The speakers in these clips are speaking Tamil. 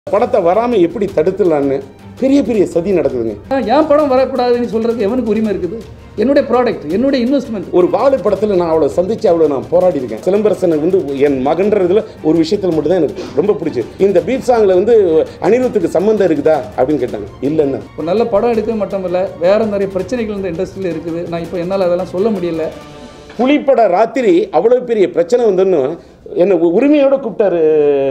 படத்தை வராமல் எப்படி தடுத்துலான்னு பெரிய பெரிய சதி நடக்குதுங்க. என் படம் வரக்கூடாதுன்னு சொல்கிறதுக்கு எவனுக்கு உரிமை இருக்குது? என்னுடைய ப்ராடக்ட், என்னுடைய இன்வெஸ்ட்மெண்ட். ஒரு வாழை படத்தில் நான் அவளை சந்தித்து அவளை நான் போராடி இருக்கேன். சிலம்பரசனை வந்து என் மகன்றதுல ஒரு விஷயத்தில் மட்டும் தான் எனக்கு ரொம்ப பிடிச்சி. இந்த பீட் சாங்கில் வந்து அனிருத்துக்கு சம்மந்தம் இருக்குதா அப்படின்னு கேட்டாங்க. இல்லைன்னு ஒரு நல்ல படம் எடுக்க மட்டும் இல்லை, வேறு நிறைய பிரச்சனைகள் இந்த இண்டஸ்ட்ரியில் இருக்குது. நான் இப்போ என்னால் அதெல்லாம் சொல்ல முடியல. புலிப்பட ராத்திரி அவ்வளோ பெரிய பிரச்சனை வந்துன்னு என்னை உரிமையோடு கூப்பிட்டாரு.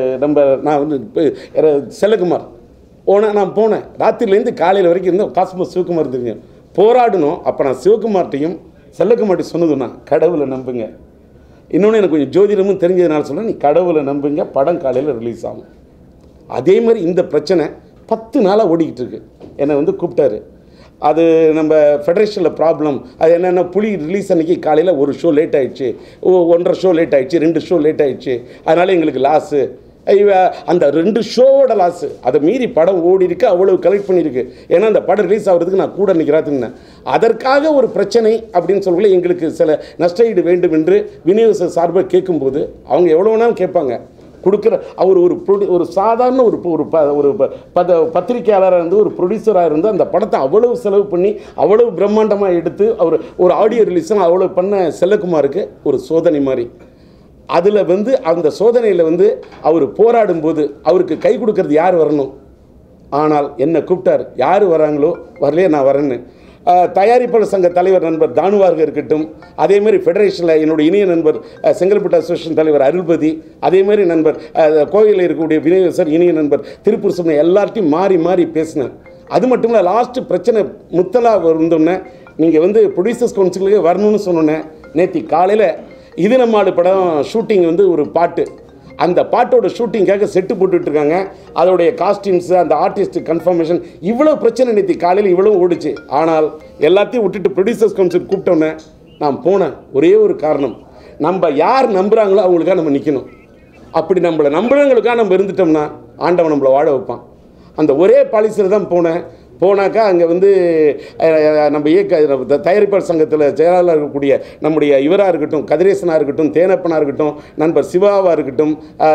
நான் வந்து செல்லகுமார் நான் போனேன். ராத்திரிலேருந்து காலையில் வரைக்கும் இருந்தேன். காஸ்மோஸ் சிவகுமார் தெரியும் போராடணும். அப்போ நான் சிவகுமார்ட்டையும் செல்லகுமார்ட்டையும் சொன்னதுன்னா கடவுளை நம்புங்க. இன்னொன்று எனக்கு கொஞ்சம் ஜோதிடமும் தெரிஞ்சதுனால சொல்ல, நீ கடவுளை நம்புங்க, படம் காலையில் ரிலீஸ் ஆகும். அதே மாதிரி இந்த பிரச்சனை 10 நாளாக ஓடிக்கிட்டு இருக்கு. என்னை வந்து கூப்பிட்டாரு. அது நம்ம ஃபெடரேஷனில் ப்ராப்ளம். அது என்னென்ன, புலி ரிலீஸ் அன்றைக்கி காலையில் ஒரு ஷோ லேட் ஆகிடுச்சு, 1.5 ஷோ லேட் ஆகிடுச்சு, 2 ஷோ லேட் ஆகிடுச்சு, அதனால் எங்களுக்கு லாஸு. அந்த 2 ஷோவோட லாஸு. அதை மீறி படம் ஓடி இருக்கு, அவ்வளவு கலெக்ட் பண்ணியிருக்கு. ஏன்னா அந்த படம் ரிலீஸ் ஆகிறதுக்கு நான் கூட நிற்கிறாத்துங்க. அதற்காக ஒரு பிரச்சனை அப்படின்னு சொல்லக்குள்ள எங்களுக்கு சில நஷ்டஈடு வேண்டும் என்று விநியோக சார்பாக கேட்கும்போது அவங்க எவ்வளோ வேணாலும் கேட்பாங்க. கொடுக்குற அவர் ஒரு சாதாரண ஒரு பத்திரிகையாளராக இருந்து ஒரு ப்ரொடியூசராக இருந்து அந்த படத்தை அவ்வளவு செலவு பண்ணி அவ்வளவு பிரம்மாண்டமாக எடுத்து அவர் ஒரு ஆடியோ ரிலீஸும் அவ்வளோ பண்ண செல்லகுமாருக்கு ஒரு சோதனை மாதிரி. அதில் வந்து அந்த சோதனையில் வந்து அவர் போராடும்போது அவருக்கு கை கொடுக்கறது யார் வரணும்? ஆனால் என்னை கூப்பிட்டார். யார் வராங்களோ வரலையே, நான் வரேன்னு. தயாரிப்பாளர் சங்க தலைவர் நண்பர் தானுவாக இருக்கட்டும், அதேமாதிரி ஃபெடரேஷனில் என்னுடைய இணைய நண்பர் செங்கல்பட்டு அசோசியேஷன் தலைவர் அருள்பதி, அதேமாதிரி நண்பர் கோயிலில் இருக்கக்கூடிய விநியோகர் இணைய நண்பர் திருப்பூர் சொன்ன எல்லார்ட்டையும் மாறி மாறி பேசினேன். அது மட்டும் இல்லை, லாஸ்ட்டு பிரச்சனை முத்தலாக வந்தோன்னே நீங்கள் வந்து ப்ரொடியூசர்ஸ் கவுன்சிலுக்கு வரணும்னு சொன்னோன்னே நேற்று காலையில் இது நம்மாடு படம் ஷூட்டிங் வந்து ஒரு பாட்டு, அந்த பாட்டோட ஷூட்டிங்காக செட்டு போட்டுட்ருக்காங்க. அதோடைய காஸ்டியூம்ஸு, அந்த ஆர்டிஸ்ட் கன்ஃபர்மேஷன், இவ்வளோ பிரச்சனை நேற்று காலையில் இவ்வளோ ஓடிச்சு. ஆனால் எல்லாத்தையும் விட்டுட்டு ப்ரொடியூசர்ஸ் கவுன்சில் கூப்பிட்டோன்னே நான் போனேன். ஒரே ஒரு காரணம், நம்ம யார் நம்புகிறாங்களோ அவங்களுக்காக நம்ம நிற்கணும். அப்படி நம்மளை நம்புறவங்களுக்காக நம்ம இருந்துட்டோம்னா ஆண்டவன் நம்மளை வாழ வைப்பான். அந்த ஒரே பாலிசியில் தான் போனாக்கா அங்கே வந்து நம்ம தயாரிப்பாளர் சங்கத்தில் செயலாளர் இருக்கக்கூடிய நம்முடைய இவராக இருக்கட்டும், கதிரேசனாக இருக்கட்டும், தேனப்பனாக இருக்கட்டும், நண்பர் சிவாவாக இருக்கட்டும்,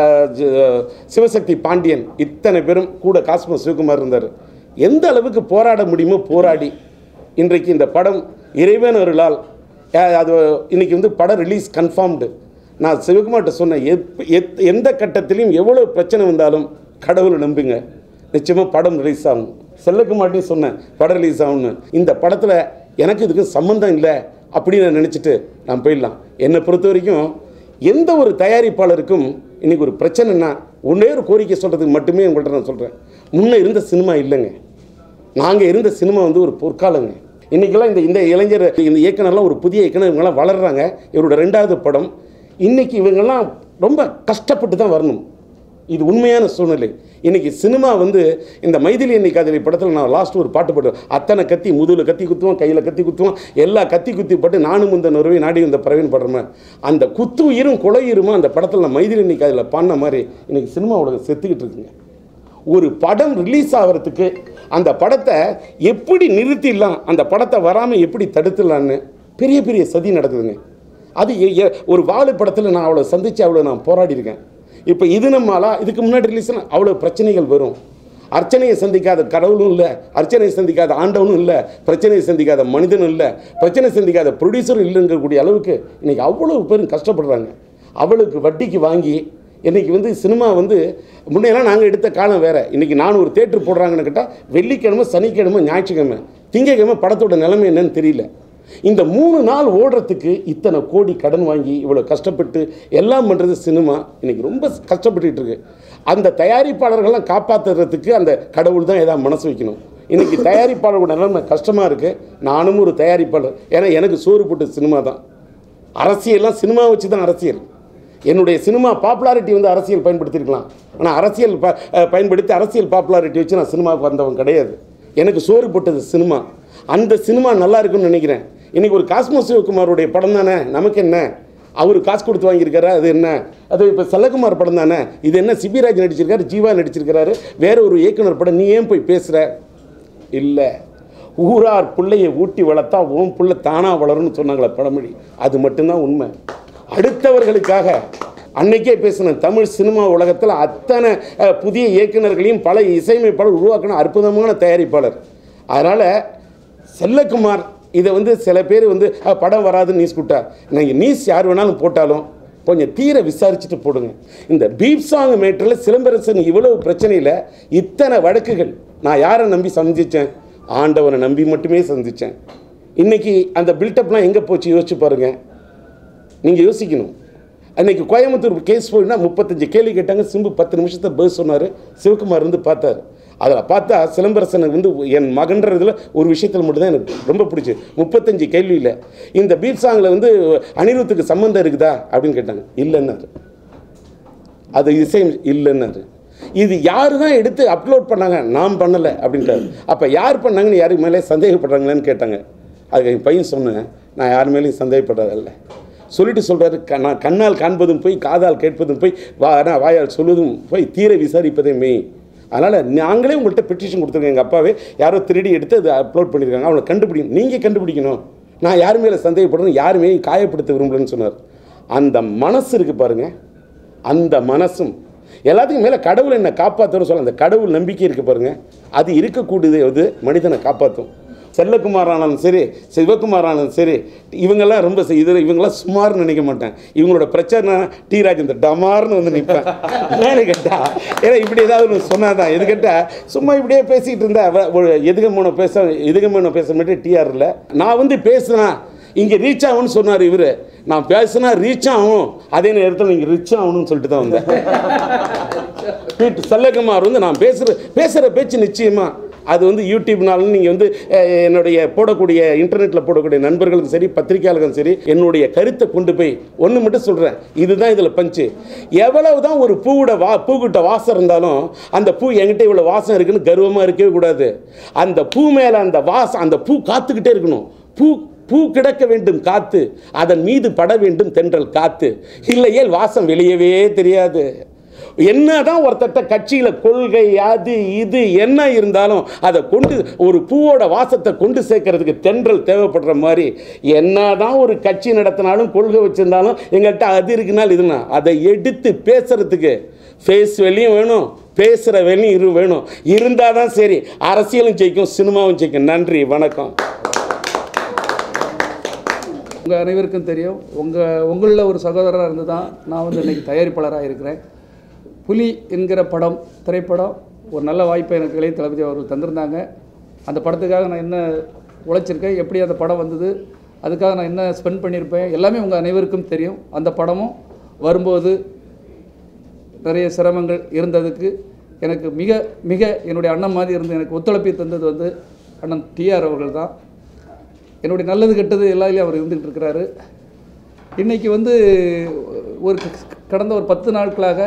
சிவசக்தி பாண்டியன், இத்தனை பேரும் கூட காஸ்மோஸ் சிவகுமார் இருந்தார். எந்த அளவுக்கு போராட முடியுமோ போராடி இன்றைக்கு இந்த படம் இறைவன் அருளால் அது இன்றைக்கி வந்து படம் ரிலீஸ் கன்ஃபார்ம்டு. நான் சிவகுமார்கிட்ட சொன்னேன், எந்த கட்டத்திலையும் எவ்வளோ பிரச்சனை வந்தாலும் கடவுளை நம்புங்க, நிச்சயமாக படம் ரிலீஸ் ஆகும். செல்லகுமார்ட்டையும் சொன்னேன் படம் ரிலீஸ் ஆகும்னு. இந்த படத்தில் எனக்கு இதுக்கு சம்மந்தம் இல்லை அப்படின்னு நான் நினச்சிட்டு நான் போயிடலாம். என்னை பொறுத்த வரைக்கும் எந்த ஒரு தயாரிப்பாளருக்கும் இன்றைக்கி ஒரு பிரச்சனைன்னா ஒன்றே ஒரு கோரிக்கை சொல்கிறதுக்கு மட்டுமே உங்கள்கிட்ட நான் சொல்கிறேன். முன்னே இருந்த சினிமா இல்லைங்க. நாங்கள் இருந்த சினிமா வந்து ஒரு பொற்காலங்க. இன்றைக்கெல்லாம் இந்த இளைஞர், இந்த இயக்குனர்லாம் ஒரு புதிய இயக்குனர், இவங்கெல்லாம் வளர்கிறாங்க. இவரோட 2வது படம். இன்றைக்கி இவங்கெல்லாம் ரொம்ப கஷ்டப்பட்டு தான் வரணும். இது உண்மையான சூழ்நிலை. இன்றைக்கி சினிமா வந்து இந்த மைதிலி எண்ணெய் காதலி படத்தில் நான் லாஸ்ட்டு ஒரு பாட்டு போட்டேன். அத்தனை கத்தி, முதுகில் கத்தி குத்துவோம், கையில் கத்தி குத்துவோம், எல்லா கத்தி குத்தி போட்டு நானும் இந்த நுறவை நாடி இந்த பறவைன்னு படுறேன். அந்த குத்து உயிரும் கொலையுருமா அந்த படத்தில் நான் மைதிலி எண்ணெய் காதலில் பாடின மாதிரி இன்றைக்கி சினிமா உலகம் செத்துக்கிட்டு இருக்குங்க. ஒரு படம் ரிலீஸ் ஆகிறதுக்கு அந்த படத்தை எப்படி நிறுத்திடலாம், அந்த படத்தை வராமல் எப்படி தடுத்துடலான்னு பெரிய பெரிய சதி நடக்குதுங்க. அது ஒரு வாழை படத்தில் நான் அவளை சந்தித்து அவளை நான் போராடி இருக்கேன். இப்போ இது நம்மளா இதுக்கு முன்னாடி ரிலீஸ்னா அவ்வளோ பிரச்சனைகள் வரும். அர்ச்சனையை சந்திக்காத கடவுளும் இல்லை, அர்ச்சனையை சந்திக்காத ஆண்டவனும் இல்லை, பிரச்சனையை சந்திக்காத மனிதனும் இல்லை, பிரச்சனை சந்திக்காத ப்ரொடியூசரும் இல்லைங்கக்கூடிய அளவுக்கு இன்றைக்கி அவ்வளோ பேரும் கஷ்டப்படுறாங்க. அவளுக்கு வட்டிக்கு வாங்கி இன்றைக்கி வந்து சினிமா வந்து முன்னையெல்லாம் நாங்கள் எடுத்த காலம் வேறு. இன்றைக்கி நான் ஒரு தேட்டர் போடுறாங்கன்னு கேட்டால் வெள்ளிக்கிழமை, சனிக்கிழமை, ஞாயிற்றுக்கிழமை, திங்கக்கிழமை படத்தோட நிலைமை என்னன்னு தெரியல. இந்த 3 நாள் ஓடுறதுக்கு இத்தனை கோடி கடன் வாங்கி இவ்வளோ கஷ்டப்பட்டு எல்லாம் பண்ணுறது சினிமா இன்றைக்கி ரொம்ப கஷ்டப்பட்டுட்டு இருக்கு. அந்த தயாரிப்பாளர்கள்லாம் காப்பாற்றுறதுக்கு அந்த கடவுள் தான் ஏதாவது மனசு வைக்கணும். இன்றைக்கி தயாரிப்பாளர்களோட நிலைமை கஷ்டமாக இருக்குது. நானும் ஒரு தயாரிப்பாளர். ஏன்னா எனக்கு சோறு போட்டு சினிமா தான். அரசியல்லாம் சினிமா வச்சு தான் அரசியல். என்னுடைய சினிமா பாப்புலாரிட்டி வந்து அரசியல் பயன்படுத்தியிருக்கலாம். ஆனால் அரசியல் பயன்படுத்தி அரசியல் பாப்புலாரிட்டி வச்சு நான் சினிமாவுக்கு வந்தவன் கிடையாது. எனக்கு சோறு போட்டது சினிமா. அந்த சினிமா நல்லா இருக்குன்னு நினைக்கிறேன். இன்றைக்கி ஒரு காஸ்மோஸ் சிவகுமாருடைய படம் தானே, நமக்கு என்ன, அவர் காசு கொடுத்து வாங்கியிருக்காரு, அது என்ன, அது இப்போ செல்லகுமார் படம் தானே, இது என்ன, சிபிராஜ் நடிச்சிருக்காரு, ஜீவா நடிச்சிருக்கிறாரு, வேற ஒரு இயக்குனர் படம், நீ ஏன் போய் பேசுகிற? இல்லை, ஊரார் பிள்ளையை ஊட்டி வளர்த்தா ஓம் பிள்ளை தானாக வளரும்னு சொன்னாங்களே பழமொழி, அது மட்டும்தான் உண்மை. அடுத்தவர்களுக்காக அன்னைக்கே பேசினேன், தமிழ் சினிமா உலகத்தில் அத்தனை புதிய இயக்குநர்களையும் பல இசையமைப்பாளர் உருவாக்கின அற்புதமான தயாரிப்பாளர். அதனால் செல்லக்குமார் இதை வந்து சில பேர் வந்து படம் வராதுன்னு நியூஸ் கொடுத்தா, நீங்கள் நியூஸ் யார் வேணாலும் போட்டாலும் கொஞ்சம் தீர விசாரிச்சுட்டு போடுங்க. இந்த பீப் சாங் மேட்டரில் சிலம்பரசன் இவ்வளவு பிரச்சனையில் இத்தனை வழக்குகள் நான் யாரை நம்பி சந்தித்தேன்? ஆண்டவனை நம்பி மட்டுமே சந்தித்தேன். இன்றைக்கி அந்த பில்டப்லாம் எங்கே போச்சு யோசிச்சு பாருங்கள். நீங்கள் யோசிக்கணும். அன்றைக்கி கோயம்புத்தூர் கேஸ் போயின்னா 35 கேள்வி கேட்டாங்க. சிம்பு 10 நிமிஷத்தை பதில் சொன்னார். சிவகுமார் வந்து பார்த்தார். அதில் பார்த்தா சிலம்பரசனுக்கு வந்து என் மகன்றதில் ஒரு விஷயத்தில் மட்டும்தான் எனக்கு ரொம்ப பிடிச்சி. 35 கேள்வியில் இந்த பீப் சாங்கில் வந்து அனிருத்துக்கு சம்மந்தம் இருக்குதா அப்படின்னு கேட்டாங்க. இல்லைன்னாரு. அது இசை இல்லைன்னாரு. இது யார் தான் எடுத்து அப்லோட் பண்ணாங்க? நான் பண்ணலை அப்படின்ட்டாரு. அப்போ யார் பண்ணாங்கன்னு யாருக்கு மேலே சந்தேகப்படுறாங்களேன்னு கேட்டாங்க. அதுக்கு என் பையன் சொன்னேன், நான் யார் மேலேயும் சந்தேகப்படுறதில்லை சொல்லிட்டு சொல்கிறாரு. நான் கண்ணால் காண்பதும் போய், காதால் கேட்பதும் போய், வாயால் சொல்வதும் போய், தீர விசாரிப்பதே மெய். அதனால் நாங்களே உங்கள்கிட்ட பெட்டிஷன் கொடுத்துருக்கோம். எங்கள் அப்பாவே யாரோ திருடி எடுத்து அதை அப்லோட் பண்ணியிருக்காங்க, அவனை கண்டுபிடிக்கணும். நீங்கள் கண்டுபிடிக்கணும். நான் யார் மேலே சந்தேகப்படணும், யாருமே காயப்படுத்த விரும்பலன்னு சொன்னார். அந்த மனசு இருக்குது பாருங்கள். அந்த மனசும் எல்லாத்துக்கும் மேலே கடவுள் என்னை காப்பாற்றுன்னு சொல்ல, அந்த கடவுள் நம்பிக்கை இருக்குது பாருங்கள். அது இருக்கக்கூடியது அது மனிதனை காப்பாற்றும். செல்லக்குமார் ஆனாலும் சரி, சிவகுமார் ஆனாலும் சரி, இவங்கெல்லாம் ரொம்ப இதில் இவங்கெல்லாம் சுமார்னு நினைக்க மாட்டேன். இவங்களோட பிரச்சனை டி ராஜேந்தர் டமார்னு வந்து நிற்பேன். ஏன்னு கேட்டா, ஏன்னா இப்படி ஏதாவது ஒன்று சொன்னாதான். எது கேட்டால் சும்மா இப்படியே பேசிக்கிட்டு இருந்தா எதுகமோன பேச மட்டும் டிஆர் இல்லை. நான் வந்து பேசுனா இங்கே ரீச் ஆகும்னு சொன்னார் இவர். நான் பேசுனா ரீச் ஆகும், அதே நேரத்தில் நீங்கள் ரிச் ஆகணும்னு சொல்லிட்டு தான் வந்தேன். செல்லகுமார் வந்து நான் பேசுகிற பேச்சு நிச்சயமாக அது வந்து யூடியூப்னாலும் நீங்கள் வந்து என்னுடைய போடக்கூடிய இன்டர்நெட்டில் போடக்கூடிய நண்பர்களுக்கும் சரி, பத்திரிகையாளர்களுக்கும் சரி, என்னுடைய கருத்தை கொண்டு போய் ஒன்று மட்டும் சொல்கிறேன். இதுதான் இதில் பஞ்சு. எவ்வளவு தான் ஒரு பூக்கிட்ட வாசம் இருந்தாலும் அந்த பூ என்கிட்ட இவ்வளோ வாசம் இருக்குன்னு கர்வமாக இருக்கவே கூடாது. அந்த பூ மேலே அந்த வாசம், அந்த பூ காத்துக்கிட்டே இருக்கணும். பூ கிடக்க வேண்டும் காத்து, அதன் மீது பட வேண்டும் தென்றல் காத்து, இல்லையே வாசம் வெளியவே தெரியாது. என்னதான் ஒருத்தட்ட கட்சியில் கொள்கை அது இது என்ன இருந்தாலும் அதை கொண்டு ஒரு பூவோட வாசத்தை கொண்டு சேர்க்கறதுக்கு தென்றல் தேவைப்படுற மாதிரி, என்னதான் ஒரு கட்சி நடத்தினாலும் கொள்கை வச்சிருந்தாலும் எங்கள்கிட்ட அது இருக்குனால் இதுனா அதை எடுத்து பேசுறதுக்கு ஃபேஸ் வெளியும் வேணும், பேசுகிற வெளியும் வேணும். இருந்தால் தான் சரி அரசியலும் ஜெயிக்கும், சினிமாவும் ஜெயிக்கும். நன்றி, வணக்கம். உங்கள் அனைவருக்கும் தெரியும், உங்களில் ஒரு சகோதரராக இருந்து தான் நான் வந்து இன்றைக்கி தயாரிப்பாளராக இருக்கிறேன். புலி என்கிற திரைப்படம் ஒரு நல்ல வாய்ப்பை எனக்கு இளைய தளபதி அவர்கள் தந்திருந்தாங்க. அந்த படத்துக்காக நான் என்ன உழைச்சிருக்கேன், எப்படி அந்த படம் வந்தது, அதுக்காக நான் என்ன ஸ்பெண்ட் பண்ணியிருப்பேன், எல்லாமே உங்கள் அனைவருக்கும் தெரியும். அந்த படமும் வரும்போது நிறைய சிரமங்கள் இருந்ததுக்கு எனக்கு மிக மிக என்னுடைய அண்ணன் மாதிரி இருந்து எனக்கு ஒத்துழைப்பை தந்தது வந்து அண்ணன் டிஆர் அவர்கள் தான். என்னுடைய நல்லது கெட்டது எல்லாத்துலேயும் அவர் இருந்துகிட்டு இருக்கிறாரு. இன்றைக்கி வந்து கடந்த ஒரு 10 நாட்களாக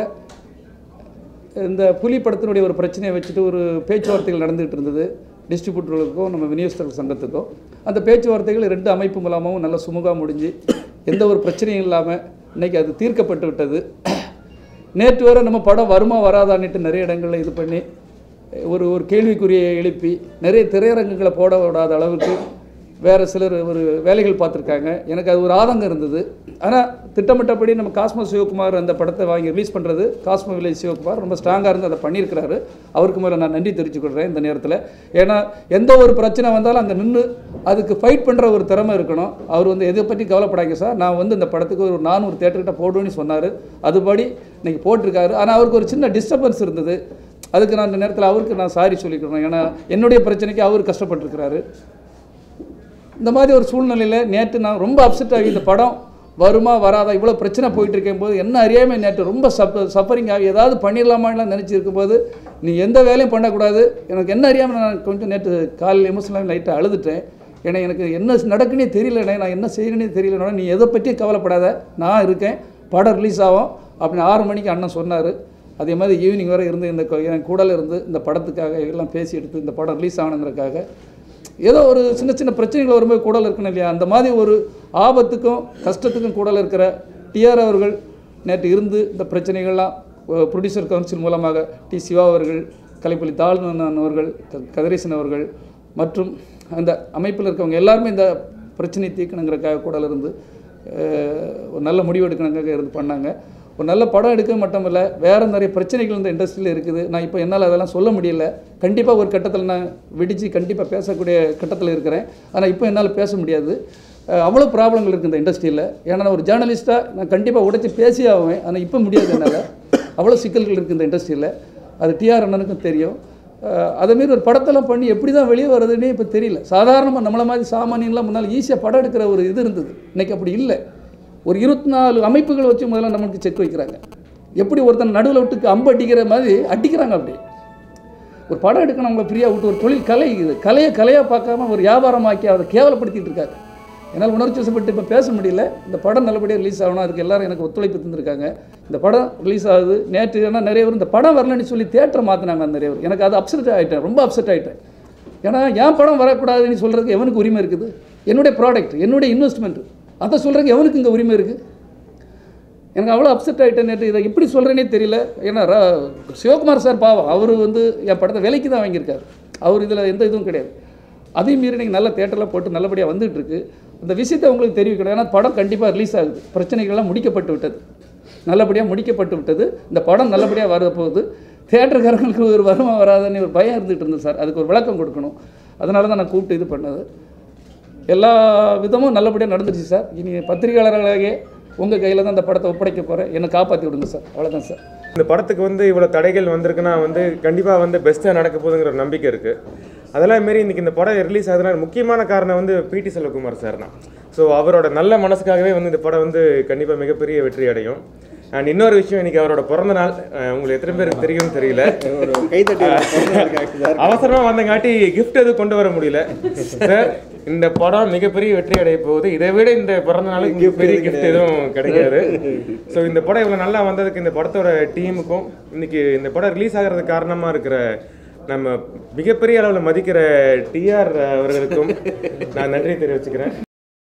இந்த புலி படத்தினுடைய ஒரு பிரச்சனையை வச்சுட்டு ஒரு பேச்சுவார்த்தைகள் நடந்துகிட்டு இருந்தது டிஸ்ட்ரிபியூட்டர்களுக்கும் நம்ம விநியோகஸ்தர்கள் சங்கத்துக்கும். அந்த பேச்சுவார்த்தைகள் 2 அமைப்பு மூலமாகவும் நல்ல சுமூகமாக முடிஞ்சு எந்த ஒரு பிரச்சனையும் இல்லாமல் இன்றைக்கி அது தீர்க்கப்பட்டு விட்டது. நேற்று வரை நம்ம படம் வருமா வராதான்னுட்டு நிறைய இடங்களில் இது பண்ணி ஒரு கேள்விக்குறியை எழுப்பி நிறைய திரையரங்குகளை போட விடாத அளவுக்கு வேறு சிலர் ஒரு வேலைகள் பார்த்துருக்காங்க. எனக்கு அது ஒரு ஆதங்கம் இருந்தது. ஆனால் திட்டமிட்டபடி நம்ம காஸ்மோ சிவகுமார் அந்த படத்தை வாங்கி ரிலீஸ் பண்ணுறது, காஸ்மோ வில்லேஜ் சிவகுமார் ரொம்ப ஸ்ட்ராங்காக இருந்து அதை பண்ணியிருக்கிறாரு. அவருக்கு மேலே நான் நன்றி தெரிவிச்சுக்கொள்கிறேன் இந்த நேரத்தில். ஏன்னா எந்த ஒரு பிரச்சனை வந்தாலும் அங்கே நின்று அதுக்கு ஃபைட் பண்ணுற ஒரு திறமை இருக்கணும். அவர் வந்து எதை பற்றி கவலைப்படாங்க சார், நான் வந்து இந்த படத்துக்கு ஒரு 400 தேட்டர்கிட்ட போடுவேன்னு சொன்னார். அதுபடி இன்றைக்கி போட்டிருக்காரு. ஆனால் அவருக்கு ஒரு சின்ன டிஸ்டர்பன்ஸ் இருந்தது. அதுக்கு நான் இந்த நேரத்தில் அவருக்கு நான் சாரி சொல்லிக்கிறேன். ஏன்னா என்னுடைய பிரச்சனைக்கு அவர் கஷ்டப்பட்டுருக்கிறாரு. இந்த மாதிரி ஒரு சூழ்நிலையில் நேற்று நான் ரொம்ப அப்செட் ஆகி இந்த படம் வருமா வராதா இவ்வளோ பிரச்சனை போயிட்டு இருக்கும்போது என்ன அறியாமல் நேற்று ரொம்ப சஃபரிங் ஆகி ஏதாவது பண்ணிடலாமான்லாம் நினச்சிருக்கும் போது, நீ எந்த வேலையும் பண்ணக்கூடாது, எனக்கு என்ன அறியாமல் நான் கொஞ்சம் நேற்று காலையில் எமோஷனலாக லைட்டாக அழுதுட்டேன். ஏன்னா எனக்கு என்ன நடக்குன்னே தெரியலண்ணே, நான் என்ன செய்யணுன்னே தெரியலண்ணா, நீ எதை பற்றி கவலைப்படாத, நான் இருக்கேன், படம் ரிலீஸ் ஆகும் அப்படின்னு 6 மணிக்கு அண்ணன் சொன்னார். அதே மாதிரி ஈவினிங் வரை இருந்து என் கூடல இருந்து இந்த படத்துக்காக எல்லாம் பேசி எடுத்து இந்த படம் ரிலீஸ் ஆகணுங்கிறதுக்காக ஏதோ ஒரு சின்ன பிரச்சனைகள் வரும்போது கூடல இருக்கணும் இல்லையா, அந்த மாதிரி ஒரு ஆபத்துக்கும் கஷ்டத்துக்கும் கூடல இருக்கிற டிஆர் அவர்கள் நேற்று இருந்து இந்த பிரச்சனைகள்லாம் ப்ரொடியூசர் கவுன்சில் மூலமாக டி சிவா அவர்கள், கலைப்புலி தாழ்நன் அவர்கள், கதிரேசன் அவர்கள் மற்றும் அந்த அமைப்பில் இருக்கவங்க எல்லாருமே இந்த பிரச்சனையை தீர்க்கணுங்கிறக்காக கூடல இருந்து ஒரு நல்ல முடிவு எடுக்கணுங்கிறதுக்காக இருந்து பண்ணாங்க. ஒரு நல்ல படம் எடுக்க மட்டும் இல்லை, வேறு நிறைய பிரச்சனைகள் இந்த இண்டஸ்ட்ரியில் இருக்குது. நான் இப்போ என்னால் அதெல்லாம் சொல்ல முடியல. கண்டிப்பாக ஒரு கட்டத்தில் நான் வெடித்து கண்டிப்பாக பேசக்கூடிய கட்டத்தில் இருக்கிறேன். ஆனால் இப்போ என்னால் பேச முடியாது. அவ்வளோ ப்ராப்ளங்கள் இருக்குது இந்த இண்டஸ்ட்ரியில். ஏன்னா நான் ஒரு ஜேர்னலிஸ்ட்டாக நான் கண்டிப்பாக உடைச்சி பேசி ஆவேன். ஆனால் இப்போ முடியாது என்னால். அவ்வளோ சிக்கல்கள் இருக்குது இந்த இண்டஸ்ட்ரியில். அது டிஆர் அண்ணனுக்கும் தெரியும். அதேமாரி ஒரு படத்தெல்லாம் பண்ணி எப்படி தான் வெளியே வர்றதுன்னே இப்போ தெரியல. சாதாரணமாக நம்மளை மாதிரி சாமானியெலாம் முன்னால் ஈஸியாக படம் எடுக்கிற ஒரு இது இருந்தது. இன்றைக்கி அப்படி இல்லை. ஒரு 24 அமைப்புகள் வச்சு முதல்ல நமக்கு செக் வைக்கிறாங்க. எப்படி ஒருத்தன் நடுவில் விட்டு அம்பு அடிக்கிற மாதிரி அடிக்கிறாங்க. அப்படி ஒரு படம் எடுக்கணும் அவங்கள ஃப்ரீயாக விட்டு ஒரு தொழில் கலை இது. கலையாக பார்க்காம ஒரு வியாபாரமாக்கி அதை கேவலப்படுத்திட்டு இருக்காங்க. என்னால் உணர்ச்சி வசப்பட்டு இப்போ பேச முடியல. இந்த படம் நல்லபடியாக ரிலீஸ் ஆகணும், அதுக்கு எல்லோரும் எனக்கு ஒத்துழைப்பு தந்திருக்காங்க. இந்த படம் ரிலீஸ் ஆகுது. நேற்று ஏன்னா நிறைய பேர் இந்த படம் வரலன்னு சொல்லி தேட்டரை மாற்றினாங்க. நிறைய பேர் எனக்கு அது அப்செட் ஆகிட்டேன், ரொம்ப அப்செட் ஆகிட்டேன். ஏன்னா என் படம் வரக்கூடாதுன்னு சொல்கிறதுக்கு எவனுக்கு உரிமை இருக்குது? என்னுடைய ப்ராடக்ட், என்னுடைய இன்வெஸ்ட்மெண்ட்டு, அதை சொல்கிறதுக்கு எவனுக்கு இங்கே உரிமை இருக்குது? எனக்கு அவ்வளோ அப்செட் ஆகிட்டேன் நேற்று. இதை எப்படி சொல்கிறேனே தெரியல. ஏன்னா சிவகுமார் சார் பாவம், அவர் என் படத்தை விலைக்கு தான் வாங்கியிருக்காரு. அவர் இதில் எந்த இதுவும் கிடையாது. அதையும் மீறி நீங்கள் நல்ல தேட்டரில் போட்டு நல்லபடியாக வந்துகிட்ருக்கு. இந்த விஷயத்தை உங்களுக்கு தெரிவிக்கணும். ஏன்னா படம் கண்டிப்பாக ரிலீஸ் ஆகுது. பிரச்சனைகள்லாம் முடிக்கப்பட்டு விட்டது, நல்லபடியாக முடிக்கப்பட்டு விட்டது. இந்த படம் நல்லபடியாக வர போகுது. தேட்டருக்காரங்களுக்கு ஒரு வருமானம் வராதுன்னு ஒரு பயம் இருந்துகிட்டு இருந்தது சார். அதுக்கு ஒரு விளக்கம் கொடுக்கணும். அதனால தான் நான் கூப்பிட்டு இது பண்ணது. எல்லா விதமும் நல்லபடியாக நடந்துச்சு சார். இனி பத்திரிகையாளர்களாக உங்கள் கையில் தான் இந்த படத்தை ஒப்படைக்க போகிறேன். என்னை காப்பாற்றி விடுங்க சார். அவ்வளோதான் சார். இந்த படத்துக்கு இவ்வளோ தடைகள் வந்திருக்குன்னா கண்டிப்பாக பெஸ்ட்டாக நடக்க போகுதுங்கிற ஒரு நம்பிக்கை இருக்குது. அதெல்லாம் மாரி இன்றைக்கி இந்த படம் ரிலீஸ் ஆகுதுன்னா முக்கியமான காரணம் பிடி செல்வகுமார் சார் தான். ஸோ அவரோட நல்ல மனசுக்காகவே இந்த படம் கண்டிப்பாக மிகப்பெரிய வெற்றி அடையும். அண்ட் இன்னொரு விஷயம், இன்றைக்கி அவரோட பிறந்த நாள். உங்களுக்கு எத்தனை பேருக்கு தெரியும்னு தெரியல. அவசரமாக வந்தங்காட்டி கிஃப்ட் எதுவும் கொண்டு வர முடியல சார். இந்த படம் மிகப்பெரிய வெற்றி அடைய போகுது. இதை விட இந்த பிறந்த நாளுக்கு பெரிய கிஃப்ட் எதுவும் கிடைக்காது. ஸோ இந்த படம் இவ்வளோ நல்லா வந்ததுக்கு இந்த படத்தோட டீமுக்கும் இன்றைக்கி இந்த படம் ரிலீஸ் ஆகிறதுக்கு காரணமாக இருக்கிற நம்ம மிகப்பெரிய அளவில் மதிக்கிற டிஆர் அவர்களுக்கும் நான் நன்றி தெரிவிச்சுக்கிறேன்.